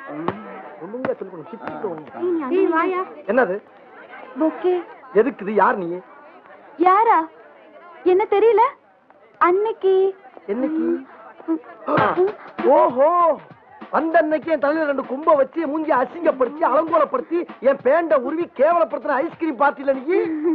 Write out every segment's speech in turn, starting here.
ஒழுங்கா சொல்லணும். வாயா. என்னது பொக்கே. எதுக்குது? யார் நீ? யாரா? என்ன தெரியல. அன்னைக்கு என்னைக்கு? ஓஹோ, அந்த அன்னைக்கு என் தலையில 2 கும்ப வச்சு மூஞ்சி அசிங்கப்படுத்தி அலங்கோலப்படுத்தி என் பேண்ட உருவி கேவலப்படுத்தின ஐஸ்கிரீம் பார்ட்டில நீ.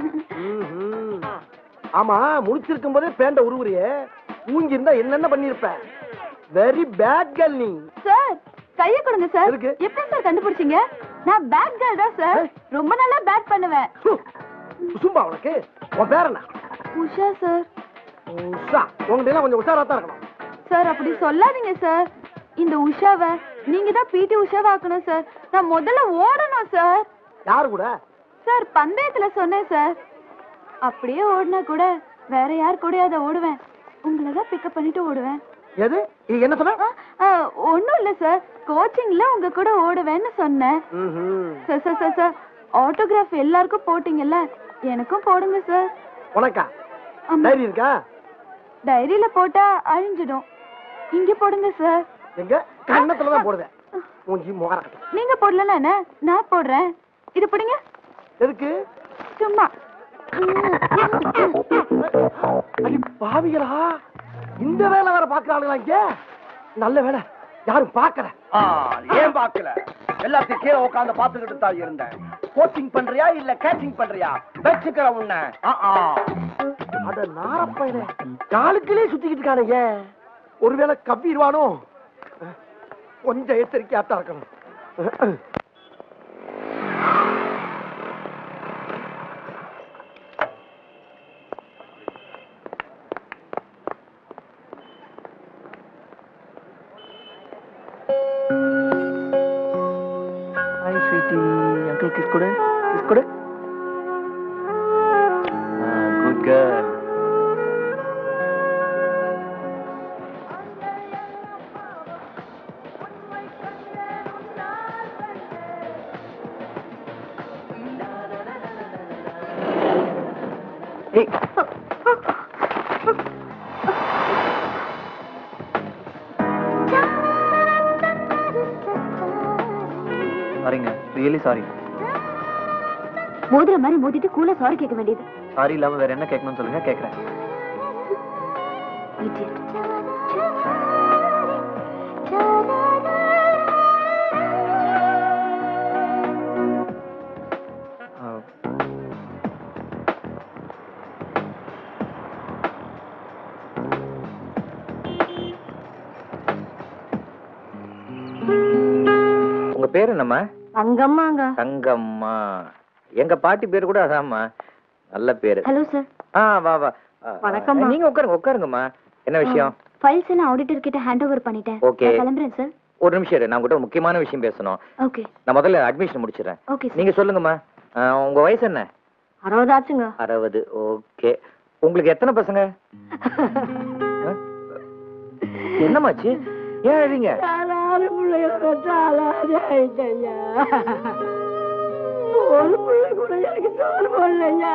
ஆமா, முடிச்சிருக்கும் போதே பேண்ட உருவுறியே, மூஞ்சி இருந்தா என்னென்ன பண்ணிருப்ப? வெரி பேட் கேர்ள் நீ. சார் கைய கொடுங்க சார். எதுக்கு? எப்படி சார் கண்டுபிடிச்சீங்க? நான் பேட் கேர்ள் தான் சார். ரொம்ப நல்லா பேட் பண்ணுவேன். சும்பா உனக்கு. உன் பேர் என்ன? உஷா சார். உஷா, உங்ககிட்ட எல்லாம் கொஞ்சம் உஷாரா தான் இருக்கணும். சார் அப்படி சொல்லாதீங்க சார். இந்த உஷாவை நீங்க தான் பிடி உஷாவா ஆக்கணும் சார். நான் முதல்ல ஓடணும் சார். யாரு கூட? சார் பந்தயத்துல சொன்னேன் சார். அப்படியே ஓடினா கூட வேற யார் கூட அதை ஓடுவேன். உங்களை தான் பிக்கப் பண்ணிட்டு ஓடுவேன். எது? என்ன சொன்ன? ஒண்ணும் இல்ல சார். கோச்சிங்ல உங்க கூட ஓடுவேன்னு சொன்னேன். Sir sir sir sir autograph எல்லாருக்கும் போட்டீங்கல்ல, எனக்கும் போடுங்க சார். உனக்கா டைரி இருக்கா? டைரியில போட்டா அழிஞ்சிடும். இங்க போடுங்க சார். எங்க? கண்ணத்துலதான் போடுவேன். மூஞ்சி முகர. நீங்க போடலன்னா என்ன, நான் போடுறேன். இது பிடிங்க. எதுக்கு? சும்மா. அடி பாவிகளா, இந்த வேலை வேற பாக்குறாங்களா இங்க? நல்ல வேலை யாரும் பாக்கல. ஏன் பாக்கல? எல்லாத்தையும் கீழே உட்காந்து பாத்துக்கிட்டு தான் இருந்தேன். கோச்சிங் பண்றியா இல்ல கேச்சிங் பண்றியா? வச்சுக்கிற உன்ன. அட நாரப்பையில காலுக்குள்ளே சுத்திக்கிட்டு இருக்கானுங்க. ஒருவேளை கவ்விடுவானோ? கொஞ்சம் எச்சரிக்கையாத்தான் இருக்கணும். हाय स्वीटी, अंकल किस कोड़े? किस कोड़े? Good girl. Hey. சாரிங்க, ரியலி சாரி. மோதிர மாதிரி மோதிட்டு கூல சாரி கேட்க வேண்டியது. சாரி இல்லாம வேற என்ன கேட்கணும்னு சொல்லுங்க, கேக்குறேன். உங்க பேர் என்னம்மா? தங்கம்மாங்க. தங்கம்மா. எங்க பாட்டி பேரு கூட அதாம்மா. நல்ல பேரு. Hello sir. வா வா. வணக்கம். நீங்க உட்காருங்கம்மா. என்ன விஷயம்? ஃபைல்ஸ் எல்லாம் ஆடிட்டர் கிட்ட ஹேண்ட் ஓவர் பண்ணிட்டேன். ஓகே. கிளம்புறேன் சார். ஒரு நிமிஷம் இரு, நான் உங்ககிட்ட ஒரு முக்கியமான விஷயம் பேசணும். ஓகே. நான் முதல்ல அட்மிஷன் முடிச்சிடுறேன். Okay sir. நீங்க சொல்லுங்கம்மா, உங்க வயசு என்ன? 60 ஆச்சுங்க. 60. ஓகே. உங்களுக்கு எத்தனை பசங்க? என்னமாச்சு? ஏன் எழுதிங்க? ஒரு பிள்ளை கூட எனக்கு சோறு போடலைங்க.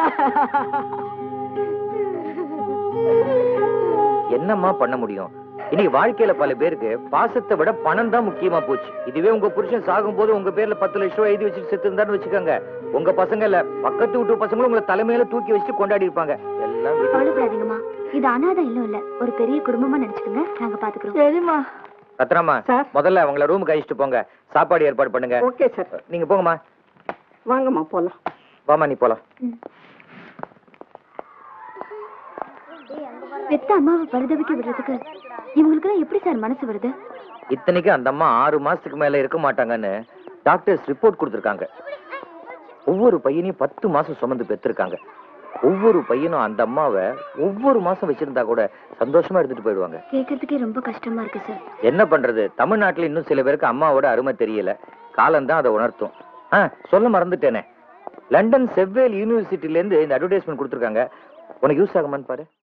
என்னம்மா பண்ண முடியும்? இன்னைக்கு வாழ்க்கையில பல பேருக்கு பாசத்தை விட பணம் தான் முக்கியமா போச்சு. இதுவே உங்க புருஷன் சாகும் போது உங்க பேர்ல 10 லட்சம் ரூபாய் எழுதி வச்சுட்டு செத்து இருந்தான்னு வச்சுக்கோங்க, உங்க பசங்க இல்ல பக்கத்து வீட்டு பசங்களும் உங்களை தலைமையில தூக்கி வச்சுட்டு கொண்டாடி இருப்பாங்க. எல்லாம் கவலைப்படாதீங்கம்மா, இது அனாதை இல்ல ஒரு பெரிய குடும்பமா நினைச்சுக்கோங்க, நாங்க பாத்துக்கிறோம். சரிம்மா. ரத்னாமா, முதல்ல அவங்கள ரூமுக்கு அழைச்சிட்டு போங்க, சாப்பாடு ஏற்பாடு பண்ணுங்க. Okay sir. நீங்க போங்கம்மா. வாங்கம்மா போலாம். வாமா, நீ போலாம். பெத்த அம்மாவை பரிதவிக்க விடுறதுக்கு இவங்களுக்கு எப்படி சார் மனசு வருது? இத்தனைக்கு அந்த அம்மா 6 மாசத்துக்கு மேல இருக்க மாட்டாங்கன்னு டாக்டர்ஸ் ரிப்போர்ட் கொடுத்திருக்காங்க. ஒவ்வொரு பையனையும் 10 மாசம் சுமந்து பெற்றிருக்காங்க. ஒவ்வொரு பையனும் அந்த அம்மாவை ஒவ்வொரு மாசம் வச்சிருந்தா கூட சந்தோஷமா எடுத்துட்டு போயிடுவாங்க. கேட்கறதுக்கே ரொம்ப கஷ்டமா இருக்கு சார். என்ன பண்றது, தமிழ்நாட்டுல இன்னும் சில பேருக்கு அம்மாவோட அருமை தெரியல. காலம் தான் அதை உணர்த்தும். சொல்ல மறந்துட்டேனே, லண்டன் செவ்வேல் யூனிவர்சிட்டில இருந்து இந்த அட்வர்டைஸ்மெண்ட் கொடுத்திருக்காங்க. உனக்கு யூஸ் ஆகுமான்னு பாரு.